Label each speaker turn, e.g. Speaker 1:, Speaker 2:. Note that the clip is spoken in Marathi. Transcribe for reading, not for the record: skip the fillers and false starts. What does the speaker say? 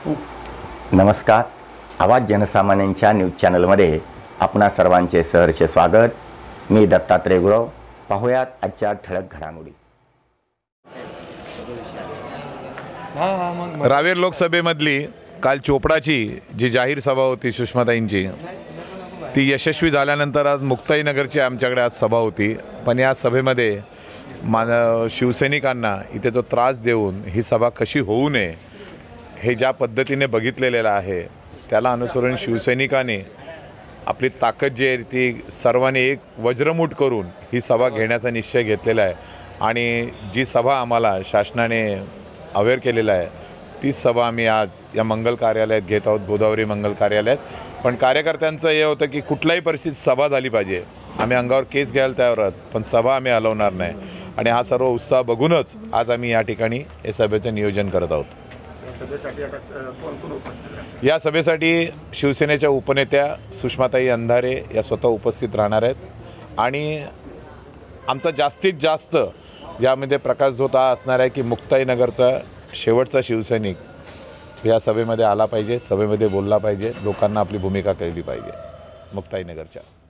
Speaker 1: नमस्कार. आवाज जनसामान्यांच्या न्यूज चॅनलमध्ये आपणा सर्वांचे सहर्ष स्वागत. मी दत्तात्रय गुरव. पाहूयात आजच्या ठळक घडामोडी.
Speaker 2: रावेर लोकसभेमधली काल चोपडाची जी जाहीर सभा होती सुषमाताईंची, ती यशस्वी झाल्यानंतर आज मुक्ताईनगरची आमच्याकडे आज सभा होती. पण या सभेमध्ये शिवसैनिकांना इथे जो त्रास देऊन ही सभा कशी होऊ नये हे ज्या पद्धतीने बघितलेलं आहे, त्याला अनुसरून शिवसैनिकांनी आपली ताकद जी आहे ती सर्वांनी एक वज्रमूठ करून ही सभा घेण्याचा निश्चय घेतलेला आहे. आणि जी सभा आम्हाला शासनाने अवेअर केलेला आहे तीच सभा आम्ही आज या मंगल कार्यालयात घेत आहोत, गोदावरी मंगल कार्यालयात. पण कार्यकर्त्यांचं हे होतं की कुठल्याही परिस्थितीत सभा झाली पाहिजे. आम्ही अंगावर केस घ्यायला तयार आहोत, पण सभा आम्ही हलवणार नाही. आणि हा सर्व उत्साह बघूनच आज आम्ही या ठिकाणी या सभेचं नियोजन करत आहोत. या सभेसाठी शिवसेनेच्या उपनेत्या सुषमाताई अंधारे या स्वतः उपस्थित राहणार आहेत. आणि आमचा जास्तीत जास्त यामध्ये प्रकाश जो असणार आहे की मुक्ताईनगरचा शेवटचा शिवसैनिक या सभेमध्ये आला पाहिजे, सभेमध्ये बोलला पाहिजे, लोकांना आपली भूमिका कळली पाहिजे मुक्ताईनगरच्या.